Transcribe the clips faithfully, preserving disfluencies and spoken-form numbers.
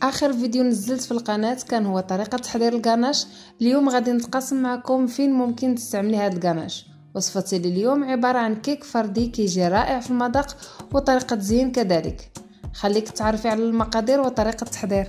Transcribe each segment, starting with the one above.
اخر فيديو نزلت في القناه كان هو طريقه تحضير الكاناش. اليوم غادي نتقاسم معكم فين ممكن تستعملي هذا الكاناش. وصفتي اليوم عباره عن كيك فردي كيجي رائع في المذاق وطريقه تزيين كذلك. خليك تعرفي على المقادير وطريقه التحضير.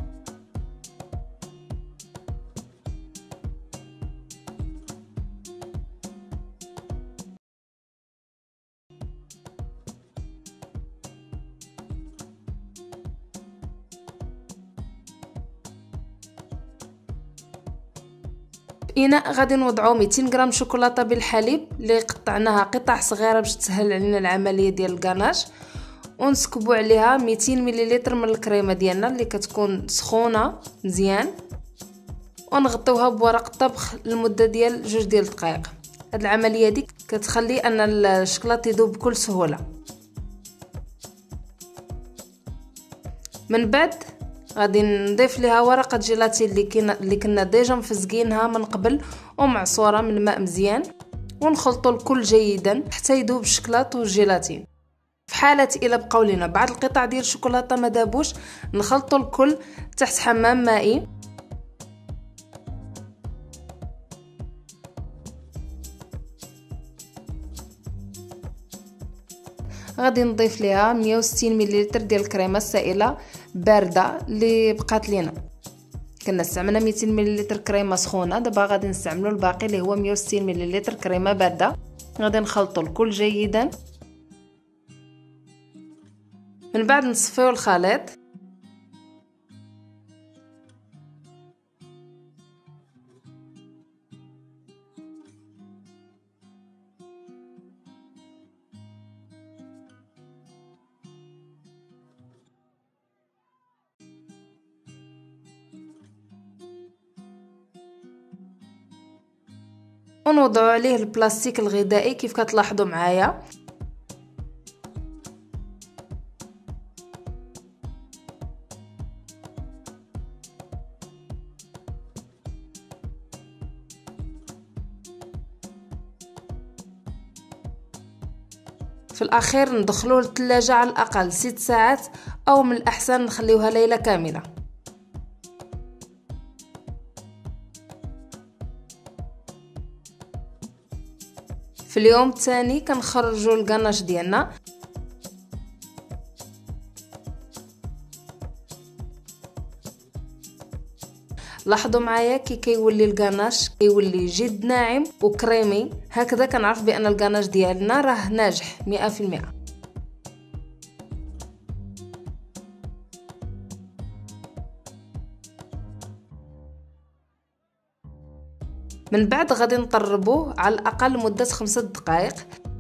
في اناء غادي نوضعو مئتين غرام شوكولاته بالحليب اللي قطعناها قطع صغيره باش تسهل علينا العمليه ديال الكاناش، ونسكبوا عليها مئتين مليلتر من الكريمه ديالنا اللي كتكون سخونه مزيان، ونغطيوها بورق الطبخ لمده ديال جوج ديال الدقائق. هاد العمليه دي كتخلي ان الشوكولاته يذوب بكل سهوله. من بعد غادي نضيف ليها ورقه جيلاتين اللي كنا اللي كنا ديجا مفزقينها من قبل ومعصوره من الماء مزيان، ونخلطوا الكل جيدا حتى يذوب الشوكولاته والجيلاتين. في حاله الا بقاو لينا بعض القطع ديال الشوكولاته ما دابوش، نخلطوا الكل تحت حمام مائي. غادي نضيف ليها مية وستين مليلتر ديال الكريمه السائله بارده اللي بقات لينا. كنا استعملنا مئتين مليلتر كريمه سخونه، دابا غادي نستعملوا الباقي اللي هو مية وستين مليلتر كريمه بارده. غادي نخلطوا الكل جيدا. من بعد نصفيو الخليط. ونوضعوا عليه البلاستيك الغذائي كيف كتلاحظوا معايا. في الاخير ندخلوه للثلاجه على الاقل ست ساعات، او من الاحسن نخليوها ليله كامله. في اليوم الثاني كنخرجوا الكاناش ديالنا. لاحظوا معايا كي كيولي الكاناش كيولي جد ناعم وكريمي، هكذا كنعرف بان الكاناش ديالنا راه ناجح مئة في المئة. من بعد غادي نطربوه على الاقل مده خمسة دقائق.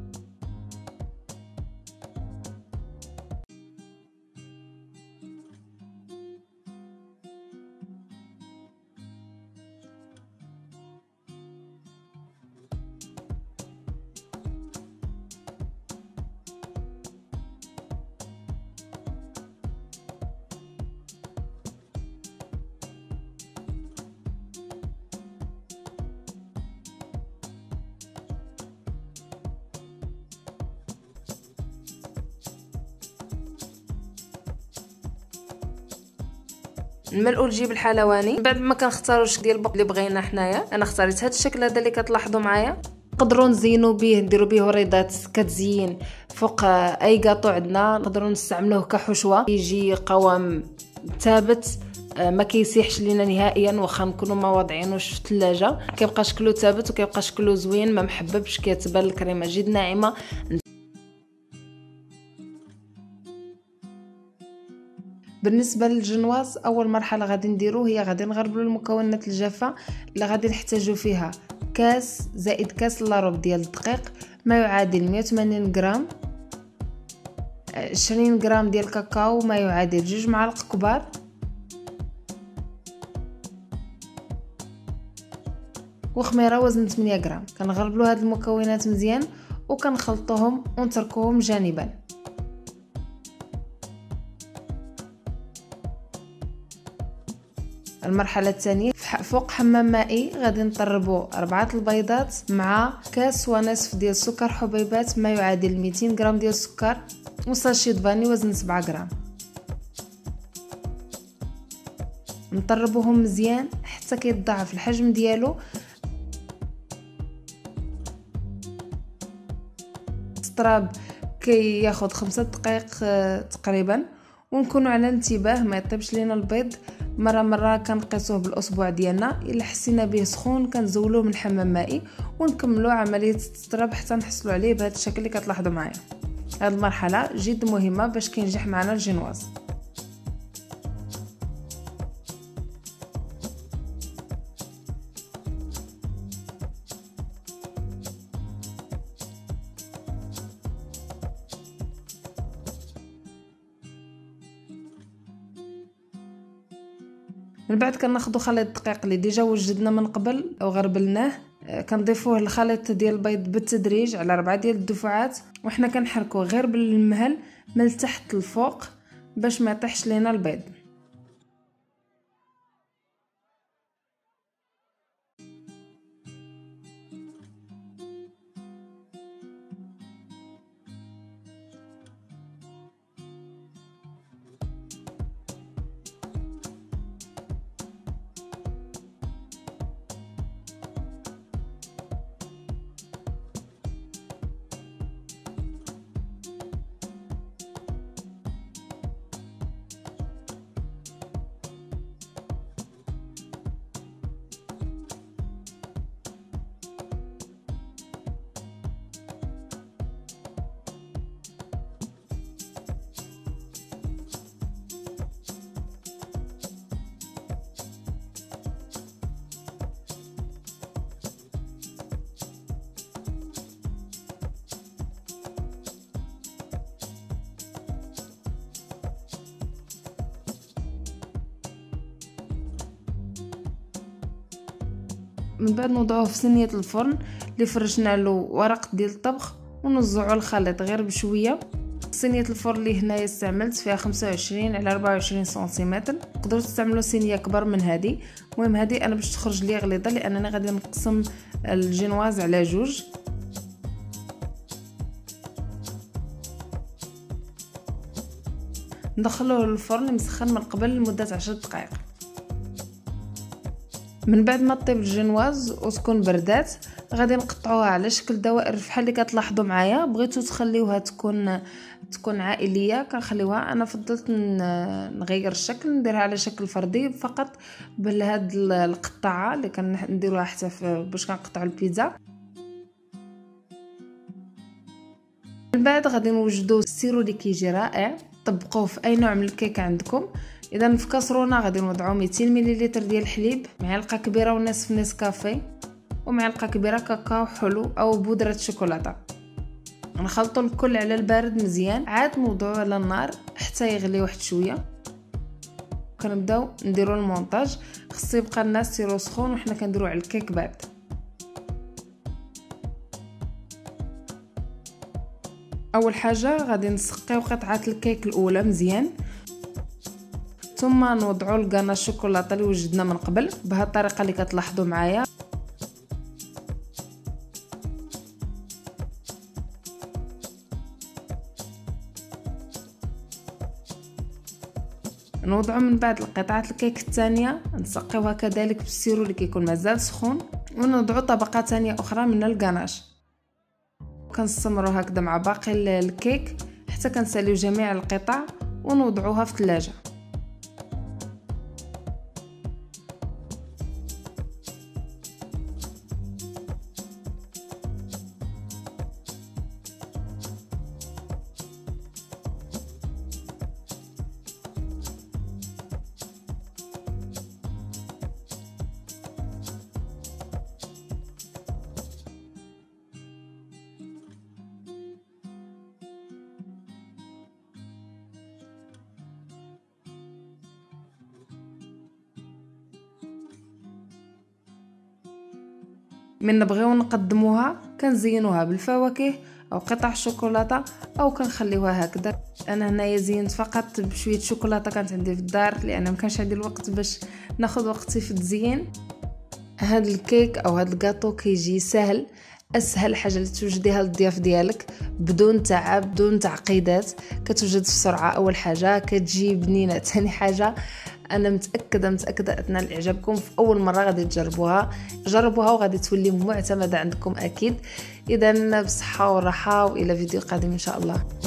نملؤوا الجيب الحلواني. من بعد ما كنختاروا الشكل ديال البق اللي بغينا حنايا، انا اختاريت هذا الشكل هذا اللي كتلاحظوا معايا. نقدروا نزينوا به، نديروا به وريضات كتزين فوق اي كاطو عندنا. نقدروا نستعملوه كحشوه، يجي قوام ثابت ما كيسيحش لينا نهائيا، واخا نكونوا ما واضعينوش في الثلاجه كيبقى شكله ثابت وكيبقى شكله زوين ما محببش، كتبان الكريمه جد ناعمه. بالنسبه للجنواز، اول مرحله غادي نديرو هي غادي نغربلو المكونات الجافه اللي غادي نحتاجو فيها كاس زائد كاس الا ربع ديال الدقيق، ما يعادل مية وثمانين غرام، عشرين غرام ديال الكاكاو ما يعادل جوج معالق كبار، وخميره وزن ثمانية غرام. كنغربلو هاد المكونات مزيان وكنخلطوهم ونتركوهم جانبا. المرحله الثانيه فوق حمام مائي غادي نطربوا أربعة البيضات مع كاس ونصف ديال السكر حبيبات ما يعادل مئتين غرام ديال السكر، وساشي فاني وزن سبعة غرام. نطربوهم مزيان حتى كيتضاعف الحجم ديالو. الطراب كياخد خمسة دقائق تقريبا، ونكونوا على انتباه ما يطيبش لينا البيض. مره مره كنقيسوه بالاصبع ديالنا، الا حسينا به سخون كنزولوه من حمام مائي ونكملوا عمليه التطراب حتى نحصلوا عليه بهذا الشكل اللي كتلاحظوا معايا. هذه المرحله جد مهمه باش كينجح معنا الجينواز. من بعد كناخذوا خليط الدقيق اللي ديجا وجدنا من قبل او غربلناه، كنضيفوه للخليط ديال البيض بالتدريج على أربعة ديال الدفعات، وحنا كنحركوه غير بالمهل من التحت للفوق باش ما يطيحش لينا البيض. من بعد نوضعوه في صينيه الفرن اللي فرشنا له ورق ديال الطبخ ونوزعوا الخليط غير بشويه. صينيه الفرن اللي هنايا استعملت فيها خمسة وعشرين على أربعة وعشرين سنتيمتر، تقدروا تستعملوا صينيه كبر من هذه. المهم هذه انا باش تخرج لي غليظه لانني غادي نقسم الجينواز على جوج. ندخلوه للفرن مسخن من قبل لمده عشر دقائق. من بعد ما طيب الجينواز وتكون بردات غادي نقطعوها على شكل دوائر بحال اللي كتلاحظوا معايا. بغيتو تخليوها تكون تكون عائليه كنخليوها، انا فضلت نغير الشكل نديرها على شكل فردي فقط بهاد القطعه اللي كنديروها حتى باش كنقطعوا البيتزا. من بعد غادي نوجدوا السيرو اللي كيجي رائع، طبقوه في اي نوع من الكيك عندكم. اذا في كاسرونه غادي نوضعوا مئتين مليلتر ديال الحليب، معلقه كبيره ونصف نسكافيه، ومعلقه كبيره كاكاو حلو او بودره شوكولاته. نخلطوا الكل على البارد مزيان، عاد نوضعوه على النار حتى يغلي واحد شويه. كنبداو نديروا المونتاج، خصو يبقى لنا السيرو سخون وحنا كنديروا على الكيك بارد. اول حاجه غادي نسقيو قطعه الكيك الاولى مزيان، ثم نوضعوا الكانا الشوكولاته اللي وجدنا من قبل بهذه الطريقه اللي كتلاحظوا معايا. نوضعوا من بعد القطعه الكيك الثانيه، نسقيوها كذلك بالسيرو اللي كيكون مازال سخون، ونوضعوا طبقه ثانيه اخرى من الكاناش. كنستمروا هكذا مع باقي الكيك حتى كنساليو جميع القطع ونوضعوها في الثلاجه. من نبغيو نقدموها كنزينوها بالفواكه او قطع شوكولاته او كنخليوها هكذا. انا هنايا زينت فقط بشويه شوكولاته كانت عندي في الدار لان ما كانش عندي الوقت باش ناخذ وقتي في التزيين. هاد الكيك او هاد الكاطو كيجي سهل اسهل حاجه اللي توجديها للضياف ديالك بدون تعب بدون تعقيدات، كتوجد بسرعه. اول حاجه كتجي بنينه، ثاني حاجه انا متاكده متاكده اتنال اعجابكم. في اول مره غادي تجربوها جربوها وغادي تولي معتمده عندكم اكيد. اذا بصحه وراحه والى فيديو قادم ان شاء الله.